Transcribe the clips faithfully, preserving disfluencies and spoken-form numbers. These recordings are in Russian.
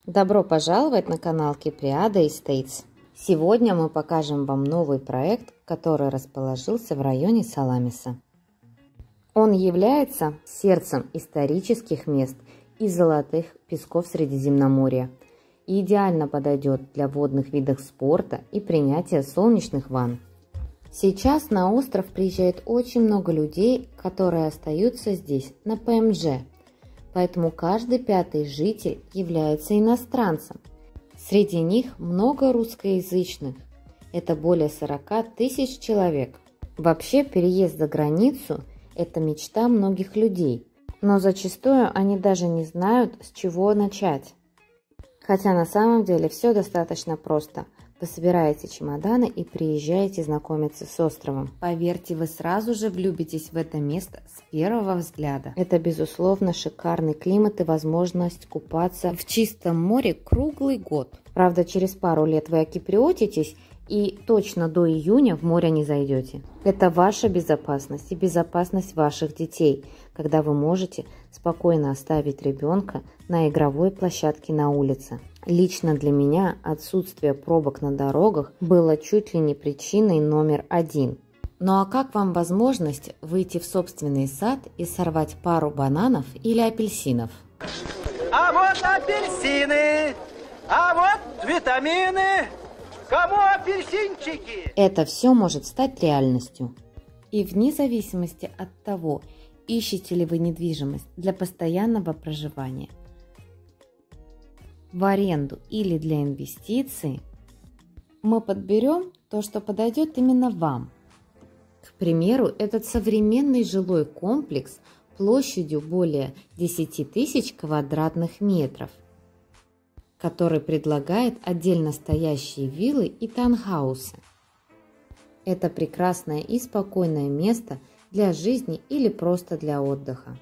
Добро пожаловать на канал Киприада Estates. Сегодня мы покажем вам новый проект, который расположился в районе Саламиса. Он является сердцем исторических мест и золотых песков Средиземноморья и идеально подойдет для водных видов спорта и принятия солнечных ванн. Сейчас на остров приезжает очень много людей, которые остаются здесь на ПМЖ. Поэтому каждый пятый житель является иностранцем. Среди них много русскоязычных. Это более сорока тысяч человек. Вообще переезд за границу – это мечта многих людей. Но зачастую они даже не знают, с чего начать. Хотя на самом деле все достаточно просто. Вы собираете чемоданы и приезжаете знакомиться с островом. Поверьте, вы сразу же влюбитесь в это место с первого взгляда. Это, безусловно, шикарный климат и возможность купаться в чистом море круглый год. Правда, через пару лет вы окиприотитесь и точно до июня в море не зайдете. Это ваша безопасность и безопасность ваших детей, когда вы можете спокойно оставить ребенка на игровой площадке на улице. Лично для меня отсутствие пробок на дорогах было чуть ли не причиной номер один. Ну а как вам возможность выйти в собственный сад и сорвать пару бананов или апельсинов? А вот апельсины, а вот витамины. Кому апельсинчики? Это все может стать реальностью. И вне зависимости от того, ищете ли вы недвижимость для постоянного проживания, в аренду или для инвестиций, мы подберем то, что подойдет именно вам. К примеру, этот современный жилой комплекс площадью более десяти тысяч квадратных метров, который предлагает отдельно стоящие виллы и таунхаусы. Это прекрасное и спокойное место для жизни или просто для отдыха.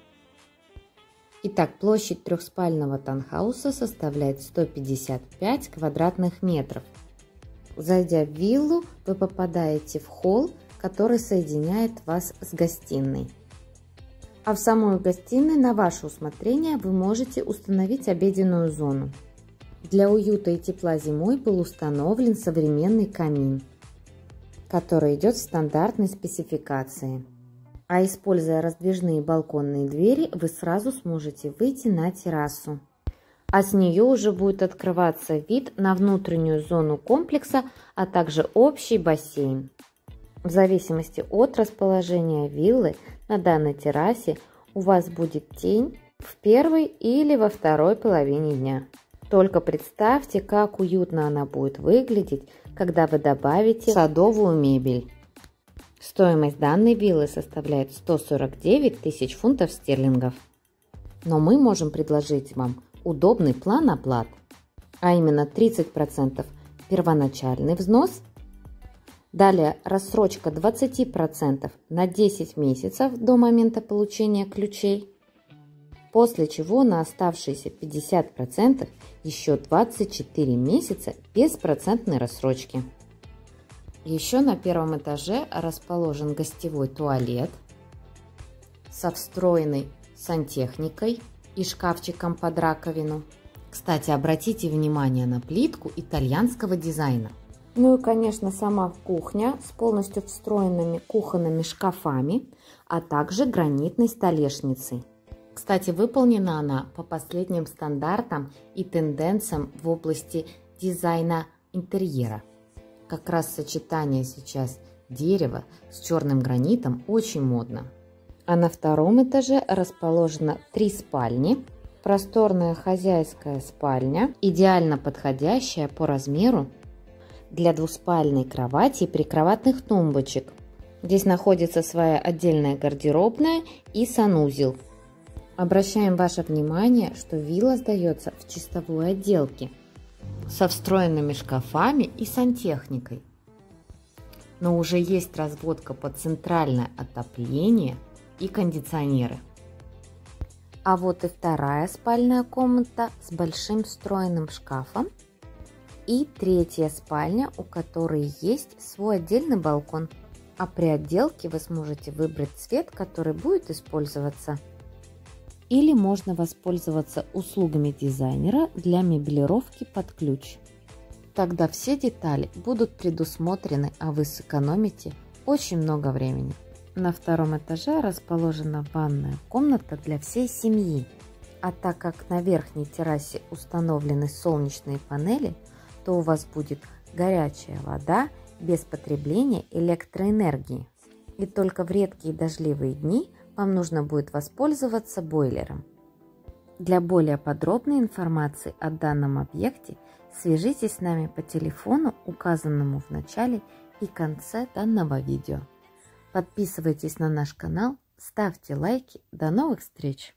Итак, площадь трехспального таунхауса составляет сто пятьдесят пять квадратных метров. Зайдя в виллу, вы попадаете в холл, который соединяет вас с гостиной. А в самой гостиной на ваше усмотрение вы можете установить обеденную зону. Для уюта и тепла зимой был установлен современный камин, который идет в стандартной спецификации. А используя раздвижные балконные двери, вы сразу сможете выйти на террасу. А с нее уже будет открываться вид на внутреннюю зону комплекса, а также общий бассейн. В зависимости от расположения виллы на данной террасе у вас будет тень в первой или во второй половине дня. Только представьте, как уютно она будет выглядеть, когда вы добавите садовую мебель. Стоимость данной виллы составляет сто сорок девять тысяч фунтов стерлингов. Но мы можем предложить вам удобный план оплат, а именно тридцать процентов первоначальный взнос, далее рассрочка двадцать процентов на десять месяцев до момента получения ключей, после чего на оставшиеся пятьдесят процентов еще двадцать четыре месяца беспроцентной рассрочки. Еще на первом этаже расположен гостевой туалет со встроенной сантехникой и шкафчиком под раковину. Кстати, обратите внимание на плитку итальянского дизайна. Ну и, конечно, сама кухня с полностью встроенными кухонными шкафами, а также гранитной столешницей. Кстати, выполнена она по последним стандартам и тенденциям в области дизайна интерьера. Как раз сочетание сейчас дерева с черным гранитом очень модно. А на втором этаже расположено три спальни, просторная хозяйская спальня, идеально подходящая по размеру для двуспальной кровати и прикроватных тумбочек. Здесь находится своя отдельная гардеробная и санузел. Обращаем ваше внимание, что вилла сдается в чистовой отделке со встроенными шкафами и сантехникой. Но уже есть разводка под центральное отопление и кондиционеры. А вот и вторая спальная комната с большим встроенным шкафом. И третья спальня, у которой есть свой отдельный балкон. А при отделке вы сможете выбрать цвет, который будет использоваться. или можно воспользоваться услугами дизайнера для меблировки под ключ. Тогда все детали будут предусмотрены, а вы сэкономите очень много времени. На втором этаже расположена ванная комната для всей семьи. А так как на верхней террасе установлены солнечные панели, то у вас будет горячая вода без потребления электроэнергии. И только в редкие дождливые дни вам нужно будет воспользоваться бойлером. Для более подробной информации о данном объекте свяжитесь с нами по телефону, указанному в начале и конце данного видео. Подписывайтесь на наш канал, ставьте лайки. До новых встреч!